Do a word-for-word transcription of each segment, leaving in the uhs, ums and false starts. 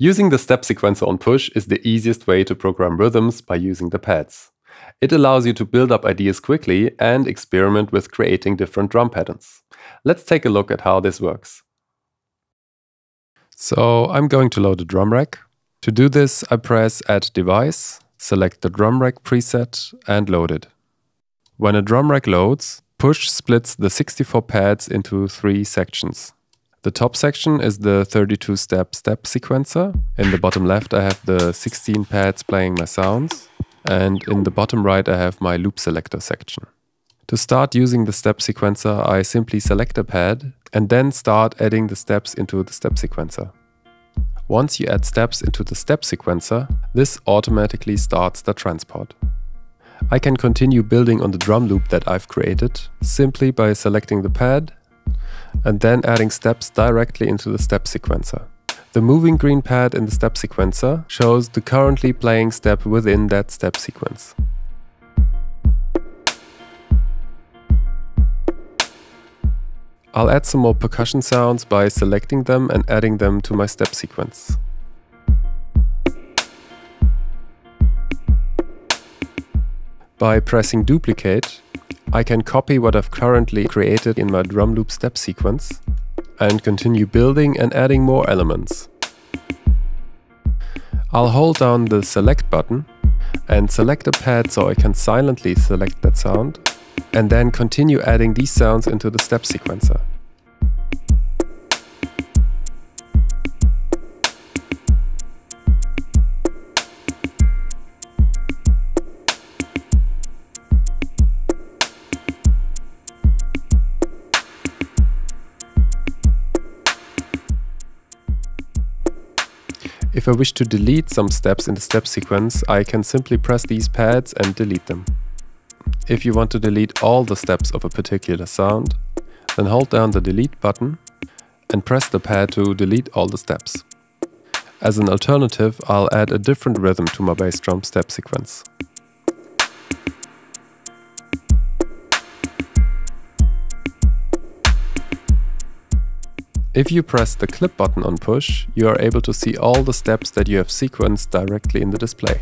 Using the step sequencer on Push is the easiest way to program rhythms by using the pads. It allows you to build up ideas quickly and experiment with creating different drum patterns. Let's take a look at how this works. So I'm going to load a drum rack. To do this, I press Add Device, select the drum rack preset and load it. When a drum rack loads, Push splits the sixty-four pads into three sections. The top section is the thirty-two step step sequencer. In the bottom left I have the sixteen pads playing my sounds. And in the bottom right I have my loop selector section. To start using the step sequencer, I simply select a pad and then start adding the steps into the step sequencer. Once you add steps into the step sequencer, this automatically starts the transport. I can continue building on the drum loop that I've created simply by selecting the pad and then adding steps directly into the step sequencer. The moving green pad in the step sequencer shows the currently playing step within that step sequence. I'll add some more percussion sounds by selecting them and adding them to my step sequence. By pressing duplicate, I can copy what I've currently created in my drum loop step sequence and continue building and adding more elements. I'll hold down the select button and select a pad so I can silently select that sound and then continue adding these sounds into the step sequencer. If I wish to delete some steps in the step sequence, I can simply press these pads and delete them. If you want to delete all the steps of a particular sound, then hold down the delete button and press the pad to delete all the steps. As an alternative, I'll add a different rhythm to my bass drum step sequence. If you press the clip button on Push, you are able to see all the steps that you have sequenced directly in the display.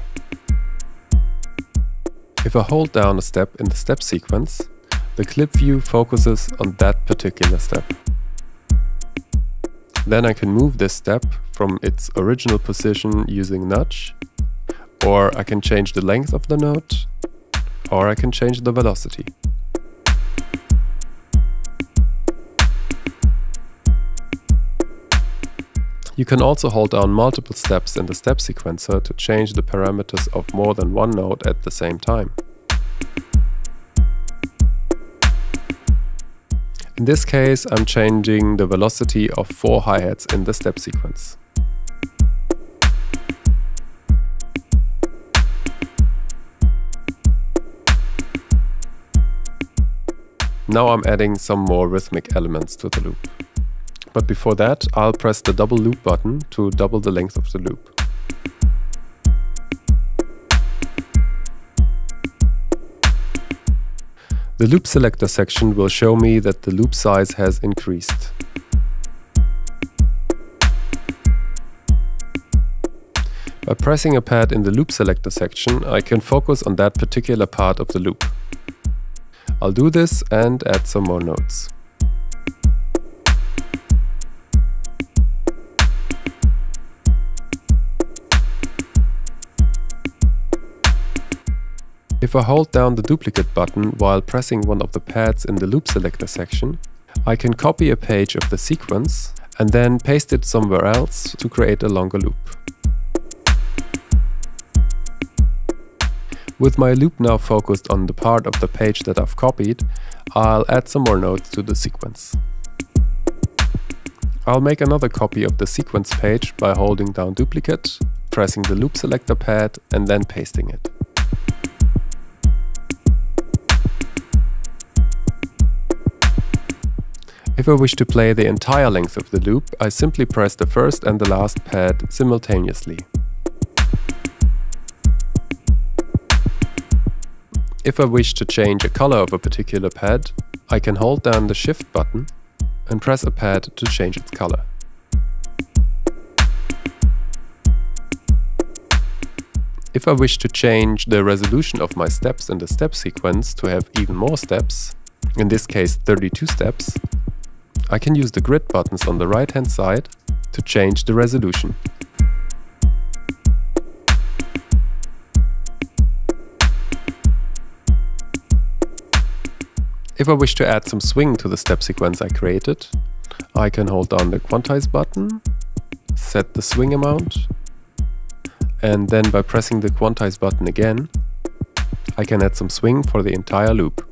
If I hold down a step in the step sequence, the clip view focuses on that particular step. Then I can move this step from its original position using nudge, or I can change the length of the note, or I can change the velocity. You can also hold down multiple steps in the step sequencer to change the parameters of more than one note at the same time. In this case, I'm changing the velocity of four hi-hats in the step sequence. Now I'm adding some more rhythmic elements to the loop. But before that, I'll press the double loop button to double the length of the loop. The loop selector section will show me that the loop size has increased. By pressing a pad in the loop selector section, I can focus on that particular part of the loop. I'll do this and add some more notes. If I hold down the duplicate button while pressing one of the pads in the loop selector section, I can copy a page of the sequence and then paste it somewhere else to create a longer loop. With my loop now focused on the part of the page that I've copied, I'll add some more notes to the sequence. I'll make another copy of the sequence page by holding down duplicate, pressing the loop selector pad and then pasting it. If I wish to play the entire length of the loop, I simply press the first and the last pad simultaneously. If I wish to change a color of a particular pad, I can hold down the Shift button and press a pad to change its color. If I wish to change the resolution of my steps in the step sequence to have even more steps, in this case thirty-two steps, I can use the grid buttons on the right hand side to change the resolution. If I wish to add some swing to the step sequence I created, I can hold down the quantize button, set the swing amount, and then by pressing the quantize button again, I can add some swing for the entire loop.